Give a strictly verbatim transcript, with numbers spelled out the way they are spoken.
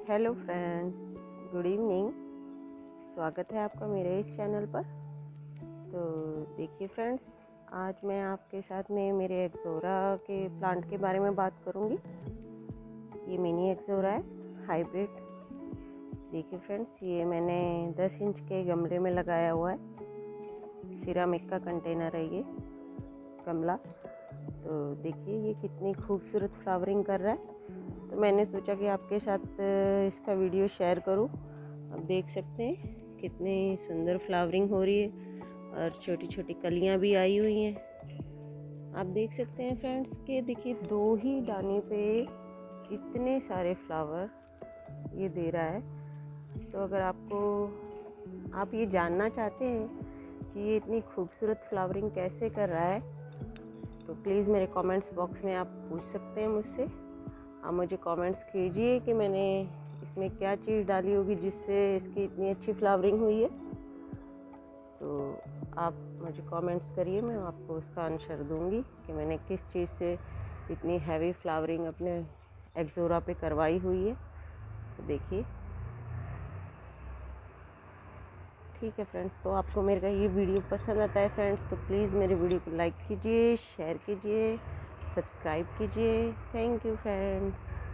Hello friends, good evening. स्वागत है आपका मेरे इस चैनल पर। तो देखिए फ्रेंड्स, आज मैं आपके साथ में मेरे एक्सोरा के प्लांट के बारे में बात करूंगी। ये मिनी एक्सोरा है, हाइब्रिड। देखिए फ्रेंड्स, ये मैंने दस इंच के गमले में लगाया हुआ है। सिरामिक का कंटेनर है ये गमला। तो देखिए ये कितनी खूबसूरत फ्लावरिंग कर रहा है। तो मैंने सोचा कि आपके साथ इसका वीडियो शेयर करूं। आप देख सकते हैं कितनी सुंदर फ्लावरिंग हो रही है और छोटी छोटी कलियां भी आई हुई हैं। आप देख सकते हैं फ्रेंड्स कि देखिए दो ही डानी पे इतने सारे फ्लावर ये दे रहा है। तो अगर आपको आप ये जानना चाहते हैं कि ये इतनी खूबसूरत फ्लावरिंग कैसे कर रहा है, तो प्लीज़ मेरे कमेंट्स बॉक्स में आप पूछ सकते हैं मुझसे। आप मुझे कमेंट्स कीजिए कि मैंने इसमें क्या चीज़ डाली होगी जिससे इसकी इतनी अच्छी फ्लावरिंग हुई है। तो आप मुझे कमेंट्स करिए, मैं आपको उसका आंसर दूंगी कि मैंने किस चीज़ से इतनी हैवी फ्लावरिंग अपने एक्सोरा पे करवाई हुई है। तो देखिए, ठीक है फ्रेंड्स, तो आपको मेरा ये वीडियो पसंद आता है फ्रेंड्स, तो प्लीज़ मेरे वीडियो को लाइक कीजिए, शेयर कीजिए, सब्सक्राइब कीजिए। Thank you friends.